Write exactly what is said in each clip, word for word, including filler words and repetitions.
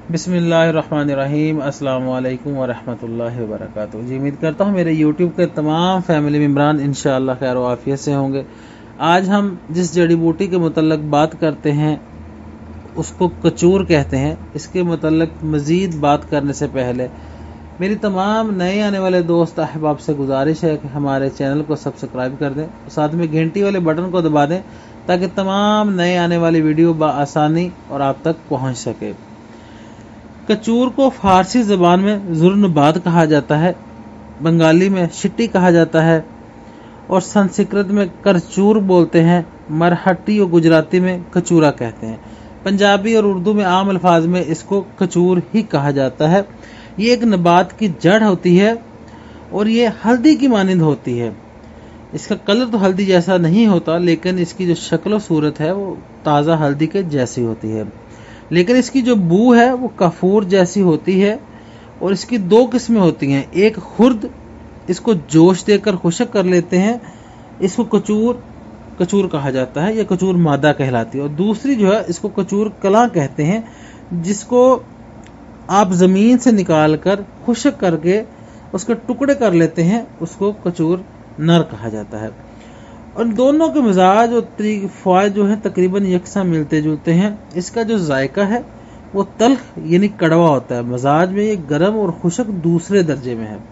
बिस्मिल्लाहिर्रहमानिर्रहीम। अस्सलामु अलैकुम वरहमतुल्लाहि वबरकातुहू। जी उम्मीद करता हूँ मेरे यूट्यूब के तमाम फैमिली मेम्बरान इंशाअल्लाह खैर आफियत से होंगे। आज हम जिस जड़ी बूटी के मुतल्लक बात करते हैं उसको कचूर कहते हैं। इसके मुतल्लक मज़ीद बात करने से पहले मेरी तमाम नए आने वाले दोस्त अहबाब से गुजारिश है कि हमारे चैनल को सब्सक्राइब कर दें, साथ में घंटी वाले बटन को दबा दें ताकि तमाम नए आने वाली वीडियो बआसानी और आप तक पहुँच सके। कचूर को फारसी ज़बान में ज़ुर्नबाद कहा जाता है, बंगाली में शिट्टी कहा जाता है और संस्कृत में करचूर बोलते हैं। मरहट्टी और गुजराती में कचूरा कहते हैं। पंजाबी और उर्दू में आम अल्फाज में इसको कचूर ही कहा जाता है। ये एक नबात की जड़ होती है और ये हल्दी की मानिंद होती है। इसका कलर तो हल्दी जैसा नहीं होता, लेकिन इसकी जो शक्ल और सूरत है वो ताज़ा हल्दी के जैसी होती है। लेकिन इसकी जो बू है वो कफूर जैसी होती है। और इसकी दो किस्में होती हैं, एक खुर्द, इसको जोश देकर खुशक कर लेते हैं, इसको कचूर कचूर कहा जाता है, या कचूर मादा कहलाती है। और दूसरी जो है इसको कचूर कला कहते हैं, जिसको आप ज़मीन से निकाल कर खुशक करके उसके टुकड़े कर लेते हैं, उसको कचूर नर कहा जाता है। और दोनों के मिजाज और फ़ायदे जो है तकरीबन यकसा मिलते जुलते हैं। इसका जो जायका है वो तल्ख यानी कड़वा होता है। मजाज में ये गर्म और खुशक दूसरे दर्जे में है।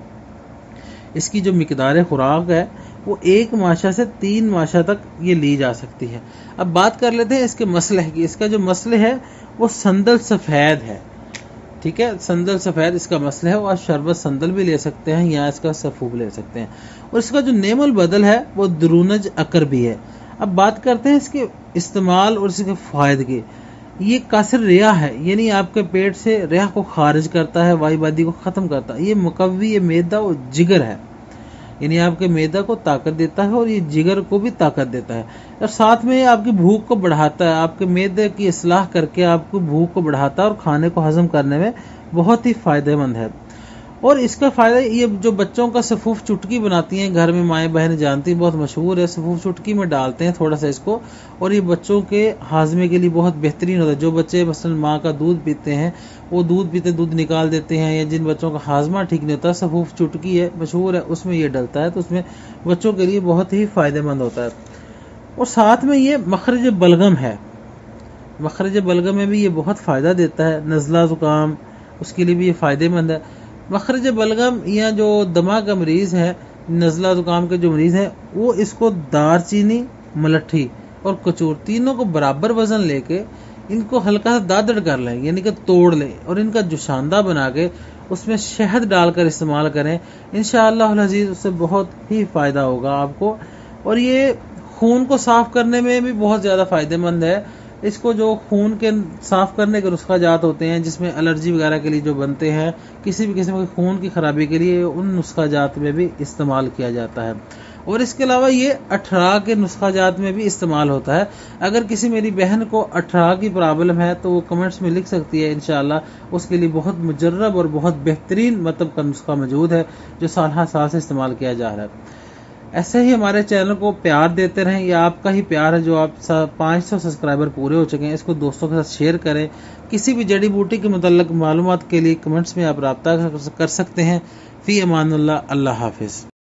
इसकी जो मिकदार खुराक है वो एक माशा से तीन माशा तक ये ली जा सकती है। अब बात कर लेते हैं इसके मसले की। इसका जो मसले है वो संदल सफ़ेद है, ठीक है। संदल सफ़ेद इसका मसला है। वो आज शरबत संदल भी ले सकते हैं या इसका सफूब ले सकते हैं। और इसका जो नेमल बदल है वो दरूनज अकर भी है। अब बात करते हैं इसके इस्तेमाल और इसके फ़ायदे की। ये कासिर रिया है, यानी आपके पेट से रिया को खारिज करता है, वाईबादी को ख़त्म करता है। ये मुकव्वी, ये मैदा और जिगर है, यानी आपके मैदा को ताकत देता है और ये जिगर को भी ताकत देता है। और साथ में आपकी भूख को बढ़ाता है, आपके मैदे की इस्लाह करके आपको भूख को बढ़ाता है और खाने को हजम करने में बहुत ही फ़ायदेमंद है। और इसका फ़ायदा ये जो बच्चों का सफूफ चुटकी बनाती हैं घर में माएँ बहन जानती हैं, बहुत मशहूर है। सफूफ चुटकी में डालते हैं थोड़ा सा इसको, और ये बच्चों के हाजमे के लिए बहुत बेहतरीन होता है। जो बच्चे मसलन माँ का दूध पीते हैं वो दूध पीते दूध निकाल देते हैं, या जिन बच्चों का हाजमा ठीक नहीं होता, सफूफ चुटकी है मशहूर है, उसमें ये डलता है, तो उसमें बच्चों के लिए बहुत ही फ़ायदेमंद होता है। और साथ में ये मखरज बलगम है, मखरज बलगम में भी ये बहुत फ़ायदा देता है। नज़ला ज़ुकाम उसके लिए भी ये फ़ायदेमंद है। मखरज बलगम या जो दमा का मरीज़ है, नज़ला ज़ुकाम के जो मरीज़ हैं, वो इसको दार चीनी, मलट्ठी और कचूर तीनों को बराबर वज़न लेके इनको हल्का सा दादड़ कर लें, यानी कि तोड़ लें, और इनका जुशांदा बना के उसमें शहद डालकर इस्तेमाल करें। इंशाअल्लाह अज़ीज़ उससे बहुत ही फ़ायदा होगा आपको। और ये खून को साफ़ करने में भी बहुत ज़्यादा फ़ायदेमंद है। इसको जो खून के साफ़ करने के नुस्खा जात होते हैं, जिसमें एलर्जी वगैरह के लिए जो बनते हैं, किसी भी किस्म के खून की खराबी के लिए, उन नुस्खा जात में भी इस्तेमाल किया जाता है। और इसके अलावा ये अठरा के नुस्खा जात में भी इस्तेमाल होता है। अगर किसी मेरी बहन को अठरा की प्रॉब्लम है तो वो कमेंट्स में लिख सकती है, इंशाअल्लाह उसके लिए बहुत मुजर्रब और बहुत बेहतरीन मतलब का नुस्खा मौजूद है जो साल हर साल से इस्तेमाल किया जा रहा है। ऐसे ही हमारे चैनल को प्यार देते रहें। ये आपका ही प्यार है जो आप पाँच सौ सब्सक्राइबर पूरे हो चुके हैं। इसको दोस्तों के साथ शेयर करें। किसी भी जड़ी बूटी के मुतल्लक मालूमात के लिए कमेंट्स में आप रब्ता कर सकते हैं। फ़ी अमानुल्लाह, अल्लाह हाफिज़।